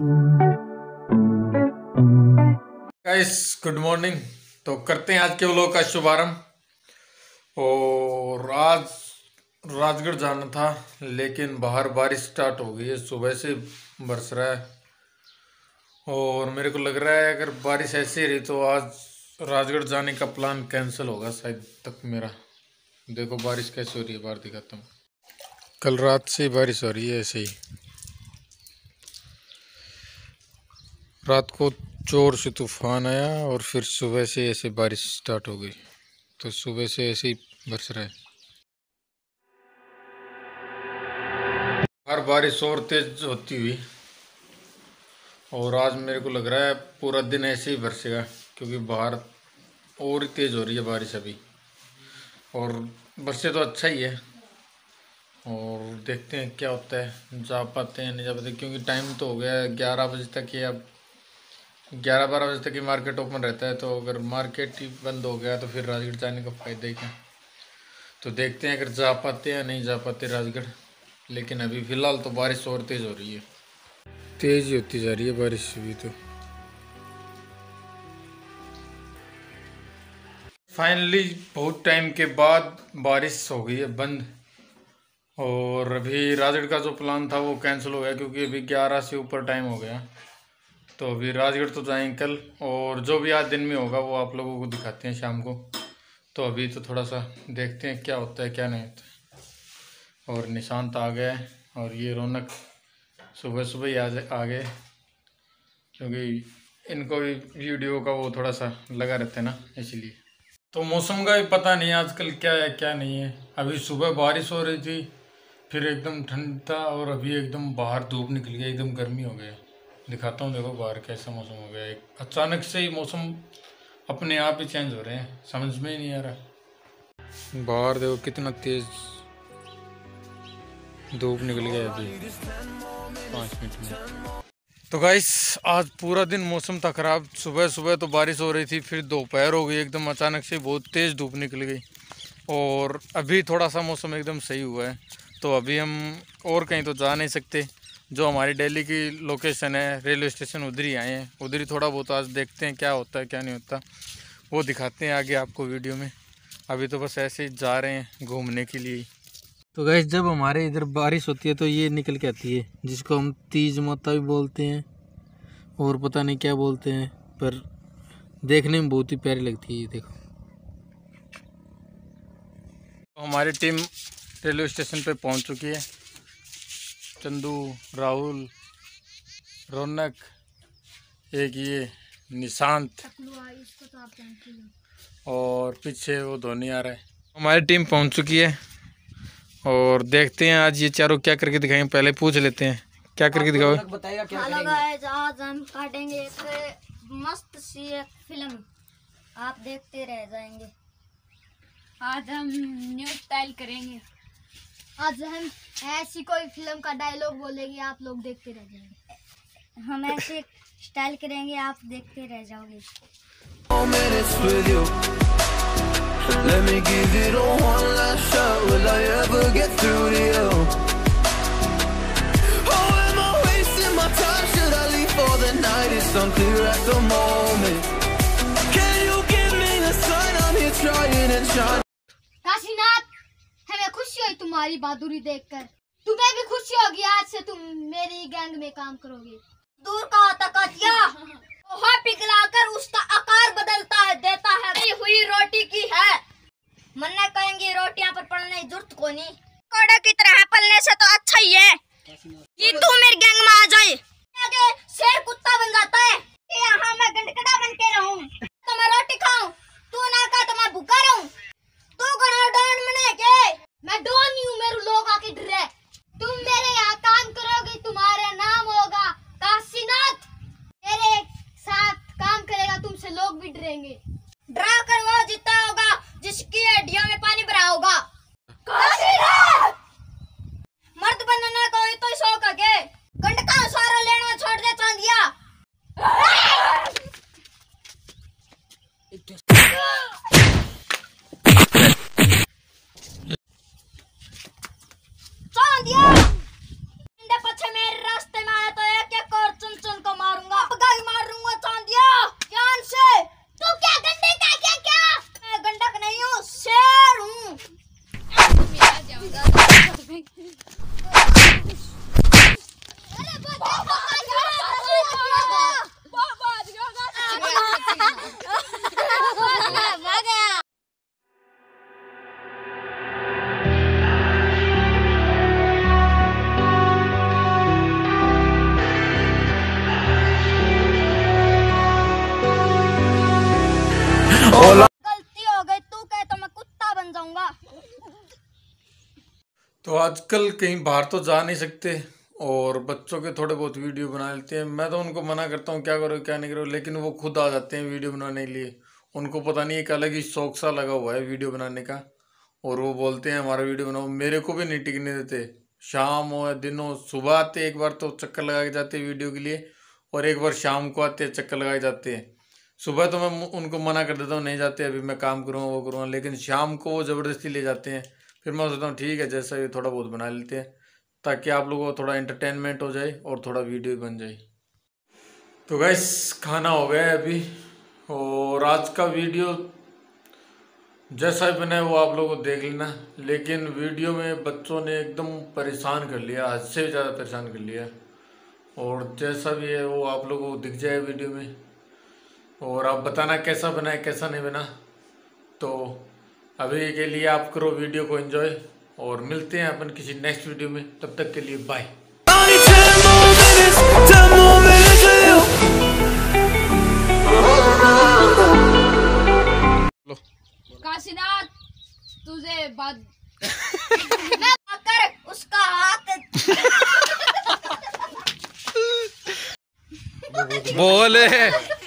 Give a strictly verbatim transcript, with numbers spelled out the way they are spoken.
Guys good morning. तो करते हैं आज के व्लॉग का शुभारंभ। और आज राजगढ़ जाना था, लेकिन बाहर बारिश स्टार्ट हो गई है, सुबह से बरस रहा है। और मेरे को लग रहा है अगर बारिश ऐसी रही तो आज राजगढ़ जाने का प्लान कैंसिल होगा शायद तक मेरा। देखो बारिश कैसे हो रही है, बाहर दिखाता हूँ। कल रात से बारिश हो रही है ऐसे ही, रात को जोर से तूफान आया और फिर सुबह से ऐसे बारिश स्टार्ट हो गई। तो सुबह से ऐसे ही बरस रहा है। हर बारिश और तेज होती हुई, और आज मेरे को लग रहा है पूरा दिन ऐसे ही बरसेगा, क्योंकि बाहर और तेज हो रही है बारिश अभी। और बरसे तो अच्छा ही है, और देखते हैं क्या होता है, जा पाते हैं नहीं जा पाते, क्योंकि टाइम तो हो गया ग्यारह बजे तक ही। अब ग्यारह बारह बजे तक ही मार्केट ओपन रहता है, तो अगर मार्केट ही बंद हो गया तो फिर राजगढ़ जाने का फ़ायदा ही क्या। तो देखते हैं अगर जा पाते हैं नहीं जा पाते राजगढ़। लेकिन अभी फ़िलहाल तो बारिश और तेज़ हो रही है, तेज़ ही होती जा रही है बारिश अभी। तो फाइनली बहुत टाइम के बाद बारिश हो गई है बंद, और अभी राजगढ़ का जो प्लान था वो कैंसिल हो गया, क्योंकि अभी ग्यारह से ऊपर टाइम हो गया। तो अभी राजगढ़ तो जाएंगे कल, और जो भी आज दिन में होगा वो आप लोगों को दिखाते हैं शाम को। तो अभी तो थोड़ा सा देखते हैं क्या होता है क्या नहीं होता है। और निशांत आ गया है, और ये रौनक सुबह सुबह ही आ आ गए, क्योंकि इनको भी वीडियो का वो थोड़ा सा लगा रहता है ना, इसलिए। तो मौसम का भी पता नहीं आजकल क्या है क्या नहीं है। अभी सुबह बारिश हो रही थी, फिर एकदम ठंड था, और अभी एकदम बाहर धूप निकल गई, एकदम गर्मी हो गया। दिखाता हूँ, देखो बाहर कैसा मौसम हो गया। एक अचानक से ही मौसम अपने आप ही चेंज हो रहे हैं, समझ में ही नहीं आ रहा। बाहर देखो कितना तेज धूप निकल गया अभी पाँच मिनट में। तो गाइस आज पूरा दिन मौसम था ख़राब। सुबह सुबह तो बारिश हो रही थी, फिर दोपहर हो गई, एकदम अचानक से बहुत तेज़ धूप निकल गई, और अभी थोड़ा सा मौसम एकदम सही हुआ है। तो अभी हम और कहीं तो जा नहीं सकते, जो हमारी दिल्ली की लोकेशन है रेलवे स्टेशन उधर ही आए हैं। उधर ही थोड़ा बहुत आज देखते हैं क्या होता है क्या नहीं होता, वो दिखाते हैं आगे आपको वीडियो में। अभी तो बस ऐसे ही जा रहे हैं घूमने के लिए। तो गैस जब हमारे इधर बारिश होती है तो ये निकल के आती है, जिसको हम तीज माता भी बोलते हैं, और पता नहीं क्या बोलते हैं, पर देखने में बहुत ही प्यारी लगती है। ये देखो तो हमारी टीम रेलवे स्टेशन पे पहुंच चुकी है। चंदू, राहुल, रौनक, एक ये निशांत, और पीछे वो धोनी आ रहा है। हमारी टीम पहुंच चुकी है, और देखते हैं आज ये चारों क्या करके दिखाएंगे। पहले पूछ लेते हैं क्या करके दिखाओ। बताएगा क्या करेंगे। आज हम काटेंगे एक मस्त सी एक फिल्म, आप देखते रह जाएंगे। आज हम न्यू स्टाइल करेंगे। आज हम ऐसी कोई फिल्म का डायलॉग बोलेंगे, आप लोग देखते रह जाएंगे। हम ऐसे स्टाइल करेंगे, आप देखते रह जाओगे। Let me give it a one last shot. Will I ever get through to you? Oh, am I wasting my time? Should I leave for the night? It's unclear at the moment. Can you give me a sign? I'm here trying and trying. Kashinath, हमें खुशी हुई तुम्हारी बहादुरी देखकर। तुम्हें भी खुशी होगी, आज से तुम मेरी गैंग में काम करोगे। दूर का तकातिया लोहा पिघलाकर उसका आकार बदलता है, देता है। नहीं हुई रोटी की है, मन्ना कहेंगे रोटियां पर पड़ने जरूरत को नहीं। कोड़े की तरह पलने से तो अच्छा ही है कि तू मेरी गैंग में आ जाए। आगे शेर कुत्ता बन जाता है, यहाँ मैं गंडकड़ा बन के रहूं, तो मैं रोटी खाऊं, तू ना खा तो मैं भूखा रहूं। तू कौन डॉन बने के? मैं डॉन नहीं हूँ, मेरे लोग आके डरे। तुम मेरे यहाँ काम करोगे, तुम्हारा नाम होगा काशीनाथ। मेरे साथ काम करेगा, तुमसे लोग भी डरेंगे। डरा कर वो जीता होगा जिसकी हड्डियों में पानी भरा होगा। काशीनाथ! मर्द बनने को ही तो शौक है, गंडका सारा तो आजकल कहीं बाहर तो जा नहीं सकते और बच्चों के थोड़े बहुत वीडियो बना लेते हैं। मैं तो उनको मना करता हूँ क्या करो क्या नहीं करो, लेकिन वो खुद आ जाते हैं वीडियो बनाने के लिए। उनको पता नहीं एक अलग ही शौक सा लगा हुआ है वीडियो बनाने का, और वो बोलते हैं हमारा वीडियो बनाओ। मेरे को भी नहीं टिकने देते, शाम हो या दिन हो। सुबह आते एक बार तो चक्कर लगा के जाते हैं वीडियो के लिए, और एक बार शाम को आते हैं चक्कर लगा के जाते हैं। सुबह तो मैं उनको मना कर देता हूँ नहीं जाते, अभी मैं काम करूँगा वो करूँगा, लेकिन शाम को वो ज़बरदस्ती ले जाते हैं। फिर मैं सोचता हूँ ठीक है जैसा भी थोड़ा बहुत बना लेते हैं, ताकि आप लोगों को थोड़ा एंटरटेनमेंट हो जाए और थोड़ा वीडियो बन जाए। तो गाइस खाना हो गया है अभी, और आज का वीडियो जैसा भी बना है वो आप लोगों को देख लेना। लेकिन वीडियो में बच्चों ने एकदम परेशान कर लिया, हद से भी ज़्यादा परेशान कर लिया, और जैसा भी है वो आप लोगों को दिख जाए वीडियो में। और आप बताना कैसा बना है कैसा नहीं बना। तो अभी के लिए आप करो वीडियो को एंजॉय, और मिलते हैं अपन किसी नेक्स्ट वीडियो में। तब तक के लिए बाय। काशीनाथ तुझे बात मैं कर उसका हाथ बोले